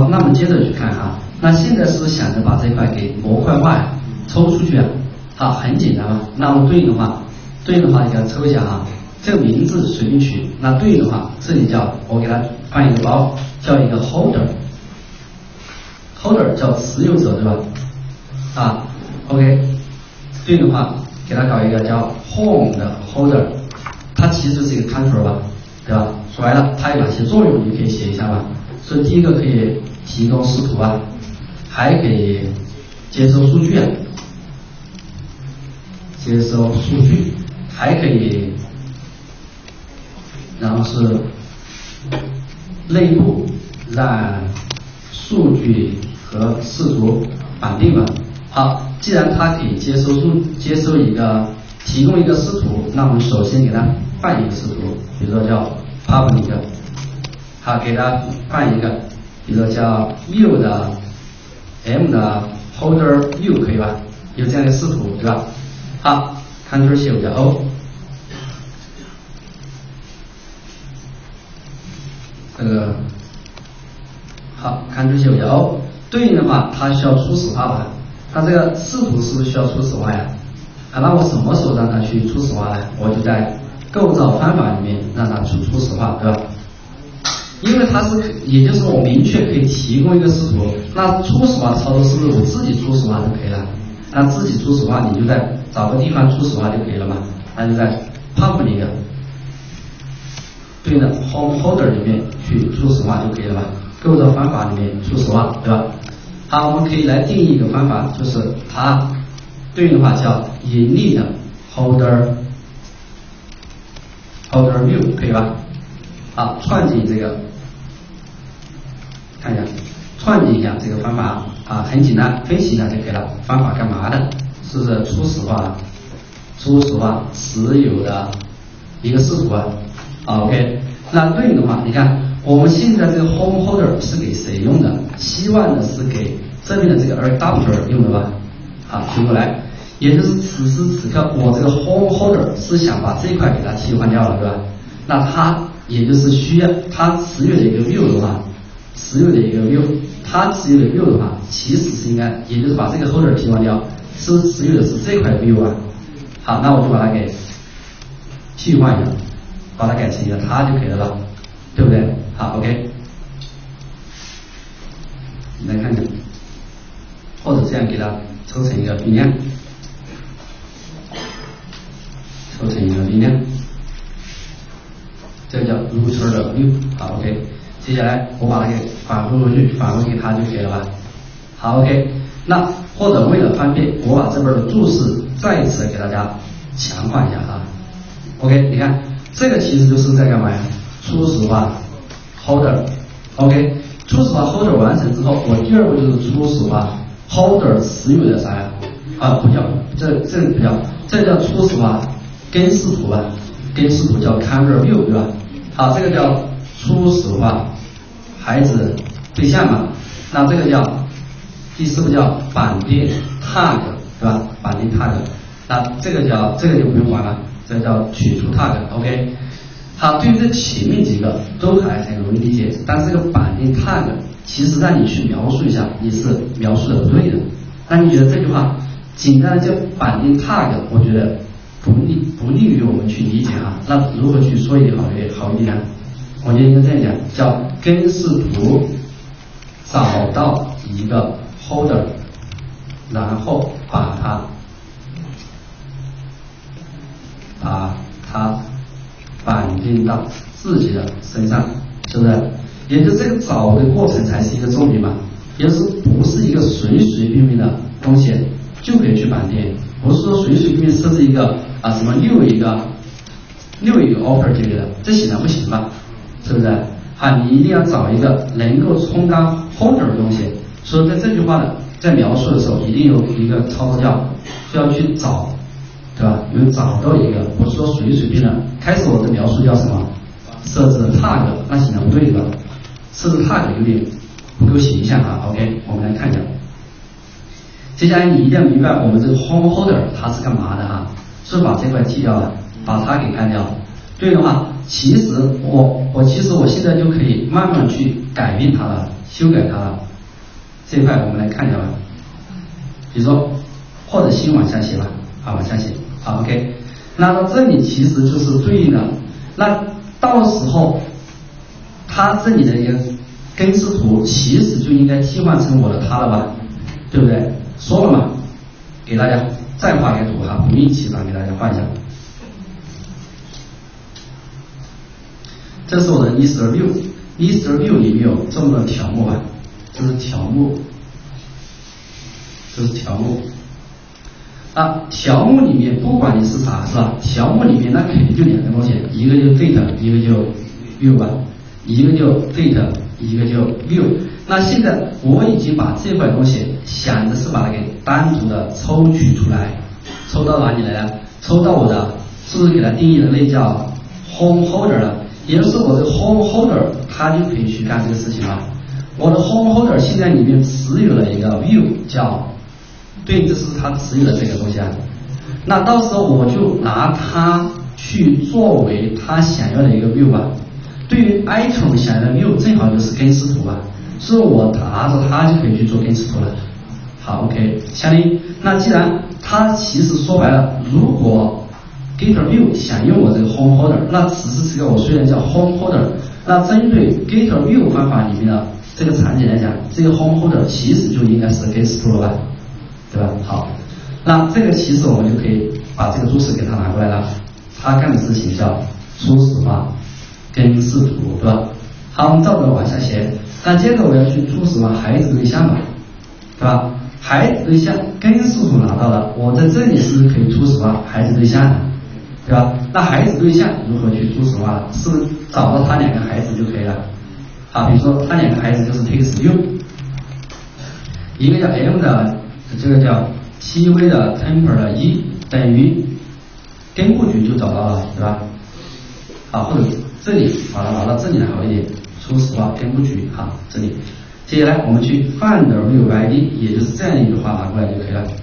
那么接着去看哈，那现在是想着把这块给模块化呀，抽出去啊，好，很简单嘛。那么对应的话你给它抽一下哈，这个名字随便取，那对应的话，这里叫我给它换一个包，叫一个 holder 叫持有者对吧？啊 ，OK， 对应的话给它搞一个叫 home 的 holder， 它其实是一个 control 吧，对吧？说白了，它有哪些作用，你可以写一下吧。所以第一个可以提供视图啊，还可以接收数据啊，还可以，然后是内部让数据和视图绑定吧。好，既然它可以接收一个提供一个视图，那我们首先给它换一个视图，比如说叫 public， 好，给它换一个，比如说叫 view 的 m 的 holder view 可以吧？有这样的视图对吧？好 ，Ctrl 写叫 O， 这个好 ，Ctrl 写叫 O， 对应的话它需要初始化吧？它这个视图是不是需要初始化呀？啊，那我什么时候让它去初始化呢？我就在构造方法里面让它去初始化，对吧？因为它是，也就是我明确可以提供一个视图，那初始化操作是不是我自己初始化就可以了？那自己初始化，你就在找个地方初始化就可以了嘛？那就在 public 对应的 home holder 里面去初始化就可以了吧？构造方法里面初始化，对吧？好，我们可以来定义一个方法，就是它对应的话叫盈利的 holder view 可以吧？好，创建这个，看一下，创建一下这个方法啊，很简单，分析一下就可以了。方法干嘛的？是不是初始化持有的一个视图啊？OK， 那对应的话，你看我们现在这个 home holder 是给谁用的？希望的是给这边的这个 adapter 用的吧？好，推过来，也就是此时此刻我这个 home holder 是想把这一块给它替换掉了，对吧？那它也就是需要它持有的一个 view 的话，它持有的 view 的话，其实是应该，也就是把这个 holder 替换掉，是持有的是这块 view 啊。好，那我就把它给替换一下，把它改成一个它就可以了吧，对不对？好 ，OK， 你来看看，或者这样给它抽成一个并量，这个叫 router 的 view， 好 ，OK。接下来我把它给返回回去，返回给它就可以了吧？好 ，OK。那或者为了方便，我把这边的注释再一次给大家强化一下啊。OK， 你看这个其实就是在干嘛呀？初始化 holder，OK， 初始化 holder 完成之后，我第二步就是初始化 holder 持有的啥呀？啊，不叫这个不叫，这叫初始化根视图吧？根视图叫 camera view 对吧？好，这个叫初始化孩子对象嘛，那这个叫第四步叫绑定 tag 对吧？绑定 tag， 那这个就不用管了，这叫取出 tag，OK。好，对于这前面几个都还很容易理解，但是这个绑定 tag 其实让你去描述一下，你是描述的不对的。那你觉得这句话简单的叫绑定 tag， 我觉得不利于我们去理解啊。那如何去说好一点呢？我觉得应该这样讲，叫根视图找到一个 holder， 然后把它绑定到自己的身上，是不是？也就这个找的过程才是一个重点嘛，也就是不是一个随随便便的东西就可以去绑定，不是说随随便便设置一个什么六一个 offer 这个的，这显然不行吧？是不是？你一定要找一个能够充当 holder 的东西。所以在这句话呢，在描述的时候，一定有一个操作叫需要去找，对吧？有找到一个，不是说随随便的。开始我的描述叫什么？设置 tag， 那显然不对的，设置 tag 有点不够形象啊。OK， 我们来看一下。接下来你一定要明白我们这个 home holder 它是干嘛的啊？是把这块剔掉了，把它给干掉。对的话，其实我现在就可以慢慢去改变它了。 修改它了。这一块我们来看一下吧。比如说，或者先往下写吧，往下写，OK。那到这里其实就是对应的，那到时候它这里的一个根视图其实就应该替换成我的它了吧，对不对？说了嘛，给大家再画一个图不一起给大家画一下。这是我的 list view，list view 里面有这么多条目吧，这是条目，条目里面不管你是啥是吧？条目里面那肯定就两个东西，一个就 date， 一个就 view 吧，一个就 date， 一个就 view。那现在我已经把这块东西想的是把它给单独的抽取出来，抽到哪里来了？抽到我的是不是给它定义的类叫 home holder 了？也就是我的 home holder， 它就可以去干这个事情了。我的 home holder 现在里面持有了一个 view 叫。对，这是它持有的这个东西那到时候我就拿它去作为它想要的一个 view 吧。对于 item 想要的 view， 正好就是根视图吧，所以我拿着它就可以去做根视图了。好 ，OK， 相当于那既然它其实说白了，如果 getter view 想用我这个 home holder， 那只是这个我虽然叫 home holder， 那针对 getter view 方法里面的这个场景来讲，这个 home holder 其实就应该是根视图了吧？对吧？好，那这个其实我们就可以把这个注释给它拿过来了。他干的事情叫初始化根视图，对吧？好，我们照着往下写。那接着我要去初始化孩子对象嘛，对吧？孩子对象根视图拿到了，我在这里是可以初始化孩子对象的，对吧？那孩子对象如何去初始化？是不是找到他两个孩子就可以了？好，比如说他两个孩子就是 take6， 一个叫 M 的。这个叫 TV 的 temper 的1等于根部局就找到了，对吧？好，或者这里拿到这里好一点，初始化根部局这里。接下来我们去 find view ID， 也就是这样一句话拿过来就可以了。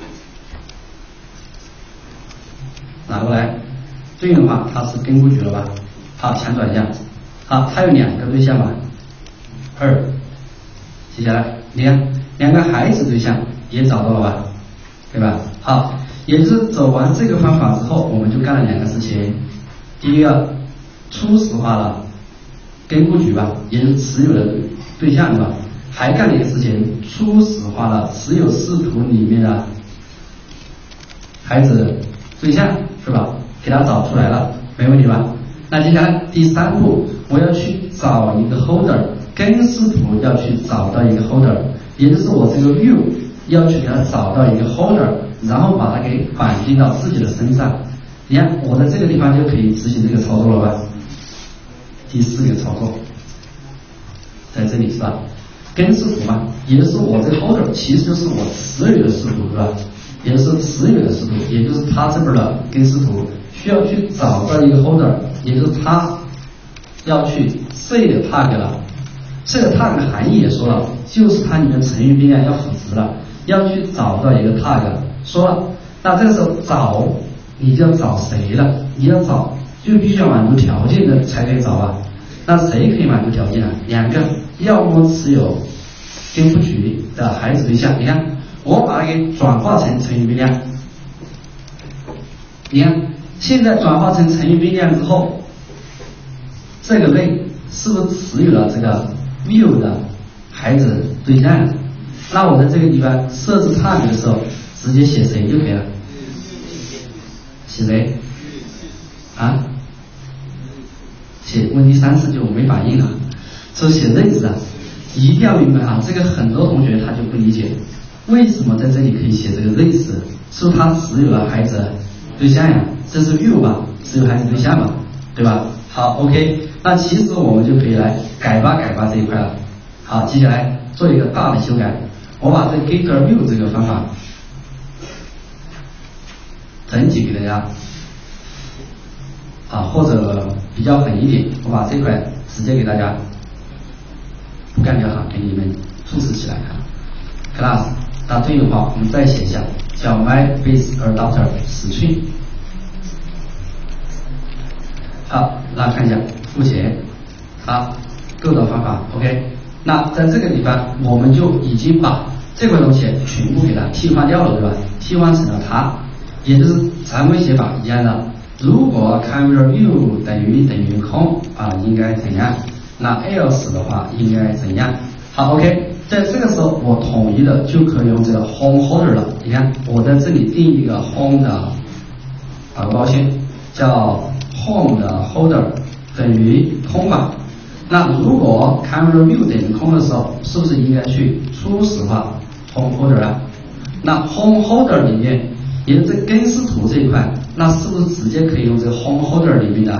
拿过来，对应的话它是根部局了吧？好，强转向。好，它有两个对象吧？2。接下来你看两个孩子对象。也找到了吧，对吧？好，也就是走完这个方法之后，我们就干了两个事情。第一个，初始化了根部局吧，也就是持有的对象，对吧？还干了一个事情，初始化了持有视图里面的孩子对象，是吧？给它找出来了，没问题吧？那接下来第三步，我要去找一个 holder， 根视图要去找到一个 holder， 也就是我这个 view。要去给它找到一个 holder， 然后把它给绑定到自己的身上。你看我在这个地方就可以执行这个操作了吧？第4个操作在这里是吧？根视图嘛，也就是我这个 holder 其实就是我持有的视图，是吧？也就是持有的视图，也就是它这边的根视图需要去找到一个 holder， 也就是它要去 set tag 了。这个 tag 的含义也说了，就是它里面成语变量要赋值了。要去找到一个 tag， 说了，那这个时候找你就要找谁了？你要找就必须要满足条件的才可以找啊。那谁可以满足条件呢？两个，要么持有根部局的孩子对象。你看，我把它给转化成成语变量。你看，现在转化成成语变量之后，这个类是不是持有了这个 view 的孩子对象？那我在这个地方设置tag的时候，直接写谁就可以了。写谁？写问题3次就没反应了。说写类子一定要明白这个很多同学他就不理解，为什么在这里可以写这个类子？是他持有了孩子对象呀，这是 view 吧，持有孩子对象嘛，对吧？好 ，OK， 那其实我们就可以来改吧这一块了。好，接下来做一个大的修改。我把这 getter view 这个方法整体给大家或者比较狠一点，我把这块直接给大家不干掉给你们注释起来class， 那对应的话我们再写一下，叫 myBaseAdapter string。好，大家看一下复写构造方法 OK。 那在这个地方，我们就已经把这块东西全部给它替换掉了，对吧？替换成了它，也就是常规写法一样的。如果 camera view 等于空啊，应该怎样？那 else 的话应该怎样？好 ，OK， 在这个时候我统一的就可以用这个 home holder 了。你看，我在这里定一个 home 的导报线，叫 home 的 holder 等于空吧。那如果 camera view 等于空的时候，是不是应该去初始化 home holder 啊？那 home holder 里面，也就是根视图这一块，那是不是直接可以用这个 home holder 里面的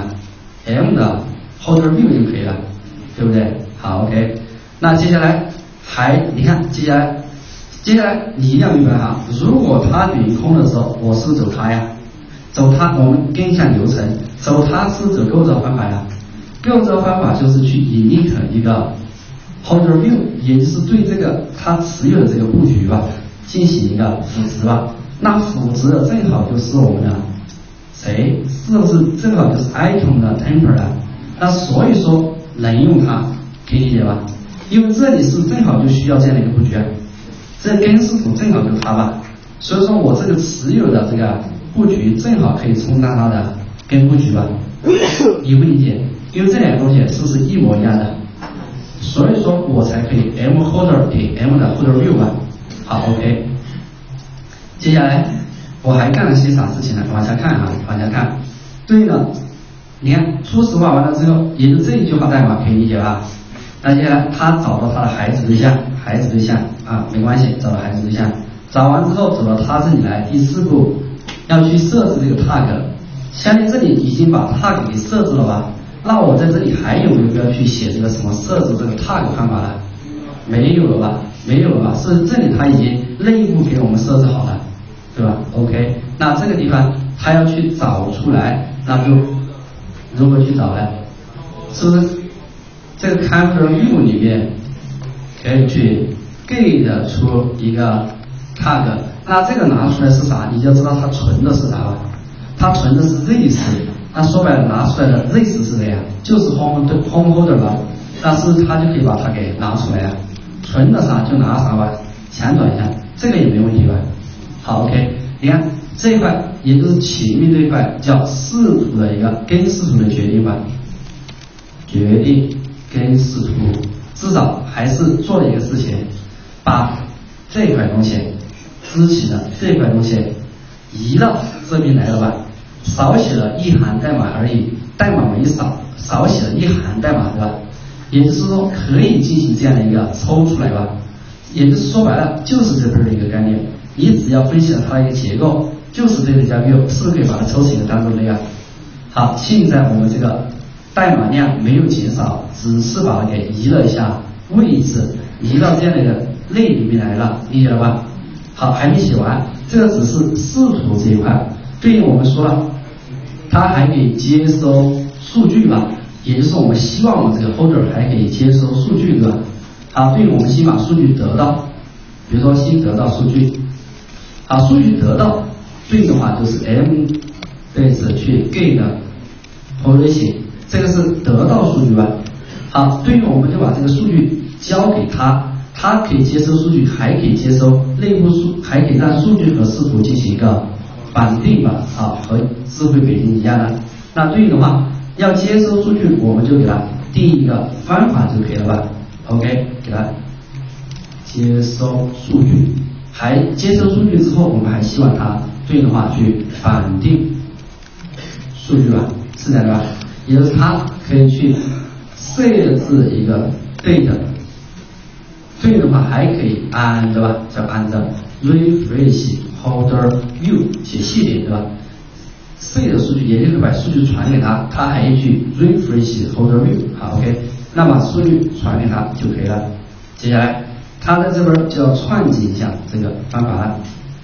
M 的 holder view 就可以了，对不对？好 ，OK。那接下来你看，接下来你一定要明白哈，如果它等于空的时候，我是走它呀，走它，我们跟一下流程，走它是走构造方法呀。构造方法就是去引领成一个 holder view， 也就是对这个它持有的这个布局吧，进行一个赋值吧。那赋值的正好就是我们的谁？是不是正好就是 item 的 temper 啊？那所以说能用它，可以理解吧？因为这里是正好就需要这样的一个布局啊，这根视图正好就是它吧。所以说我这个持有的这个布局正好可以充当它的根布局吧？理不理解？因为这两个东西是不是一模一样的？所以说我才可以 M holder 给 M 的 holder view 吧。好 ，OK。接下来我还干了些啥事情呢？往下看啊，往下看。对了，你看初始化完了之后，也就这一句话代码可以理解吧？那接下来他找到他的孩子对象啊，没关系，找到孩子对象，找完之后走到他这里来，第4步要去设置这个 tag。相当于这里已经把 tag 给设置了吧？那我在这里还有没有必要去写这个什么设置这个 tag 方法了？没有了吧？没有了吧？是这里它已经内部给我们设置好了，对吧 ？OK， 那这个地方它要去找出来，那就如何去找呢？是不是这个 camera view 里面可以去 get 出一个 tag？ 那这个拿出来是啥？你就知道它存的是啥吧？它存的是 this。那说白了，拿出来的 this 是谁呀？就是 home holder 吧。那是不是他就可以把它给拿出来呀？存的啥就拿啥吧，强转一下，这个也没问题吧？好 ，OK， 你看这一块，也就是前面这一块叫视图的一个根视图的决定吧，决定根视图，至少还是做了一个事情，把这块东西之前的这块东西移到这边来了吧。少写了一行代码而已，代码没少写了一行代码，对吧？也就是说可以进行这样的一个抽出来吧。也就是说白了，就是这边的一个概念。你只要分析了它的一个结构，就是这个加 view， 是不是可以把它抽成一个单独类啊？好，现在我们这个代码量没有减少，只是把它给移了一下位置，移到这样的一个类里面来了，理解了吧？好，还没写完，这个只是视图这一块。对应我们说了，它还可以接收数据吧，也就是我们希望我们这个 holder 还可以接收数据，对吧？好，对应我们先把数据得到，比如说先得到数据，好，数据得到，对应的话就是 m base 去 get position， 这个是得到数据吧？好，对应我们就把这个数据交给他，它可以接收数据，还可以接收内部还可以让数据和视图进行一个绑定吧，好，和智慧北京一样的。那对应的话，要接收数据，我们就给它定一个方法就可以了吧 ？OK， 给它接收数据，还接收数据之后，我们还希望它对应的话去绑定数据吧，是这样的吧？也就是它可以去设置一个date，对应的话还可以按对吧？叫按照 refresh holder view 写细点对吧？设的数据也就是把数据传给他，他还去 refresh holder view， 好 OK， 那把数据传给他就可以了。接下来他在这边就要串接一下这个方法了，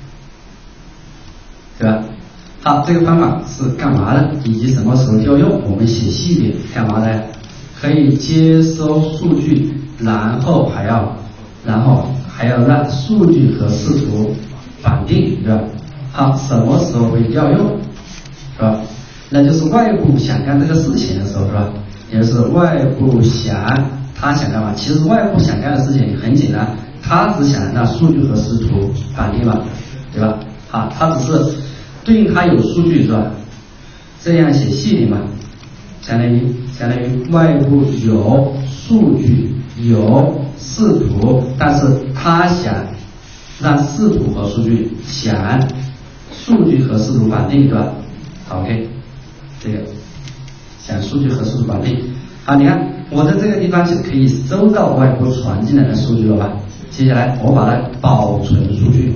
对吧？好，这个方法是干嘛的，以及什么时候要用，我们写细点干嘛的？可以接收数据，然后还要让数据和视图绑定，对吧？好，什么时候会要用，是吧？那就是外部想干这个事情的时候，是吧？也就是外部想他想干嘛？其实外部想干的事情很简单，他只想让数据和视图绑定嘛，对吧？好，他只是对应他有数据是吧？这样写细点嘛，相当于外部有数据有视图，但是他想让视图和数据想数据和视图绑定，对吧？好 ，OK， 这个想数据和视图绑定。好，你看我在这个地方就可以收到外部传进来的数据了吧？接下来我把它保存数据，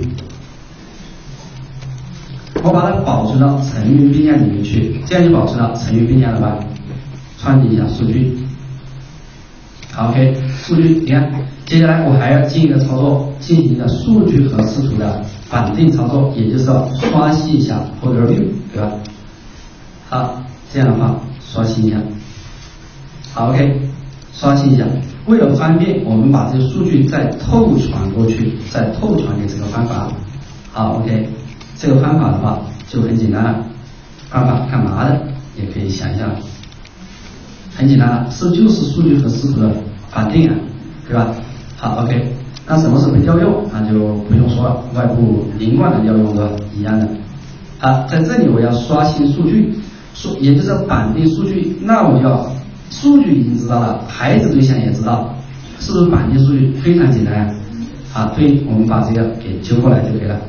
我把它保存到成云并量里面去，这样就保存到成云并量了吧？串联一下数据。好 ，OK， 数据，你看，接下来我还要进一个操作，进行一个数据和视图的绑定操作，也就是要刷新一下 folder view， 对吧？好，这样的话刷新一下。好 ，OK， 刷新一下。为了方便，我们把这个数据再透传过去，再透传给这个方法。好 ，OK， 这个方法的话就很简单了。方法干嘛的？也可以想一下。很简单了，就是数据和视图的绑定啊，对吧？好 ，OK， 那什么时候会调用？那就不用说了，外部连贯的调用的一样的。好，在这里我要刷新数据，也就是绑定数据，那我要数据已经知道了，孩子对象也知道，是不是绑定数据非常简单呀？好，对，我们把这个给揪过来就可以了，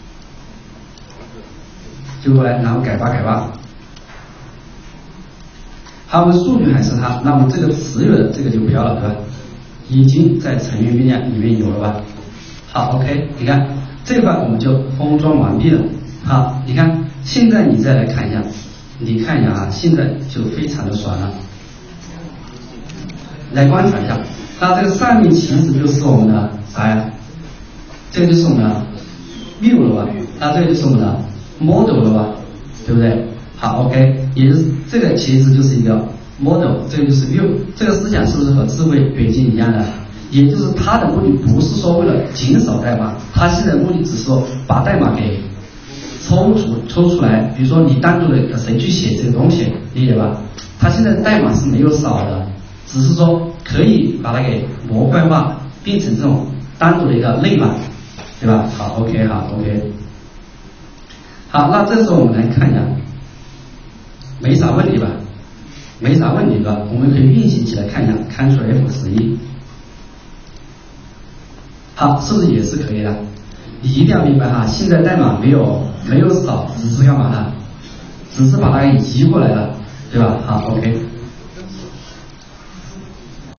揪过来，然后改吧。好，我们数据还是它，那么这个持有的这个就不要了，对吧？已经在成云并量里面有了吧？好 ，OK， 你看这块我们就封装完毕了。好，你看现在你再来看一下，你看一下啊，现在就非常的爽了。来观察一下，那这个上面其实就是我们的啥呀？这个就是我们的 view 了吧？那这个就是我们的 model 了吧？对不对？好 ，OK， 也就是这个其实就是一个 model， 这个就是 view， 这个思想是不是和智慧北京一样的？也就是它的目的不是说为了减少代码，它现在目的只是说把代码给抽出来，比如说你单独的谁去写这个东西，理解吧？它现在代码是没有少的，只是说可以把它给模块化，变成这种单独的一个类码，对吧？好 ，OK， 好 ，OK， 好，那这时候我们来看一下。没啥问题吧？没啥问题吧？我们可以运行起来看一下 ，Ctrl F11， 好，是不是也是可以的？你一定要明白哈，现在代码没有少，只是干嘛的？只是把它给移过来了，对吧？好 ，OK。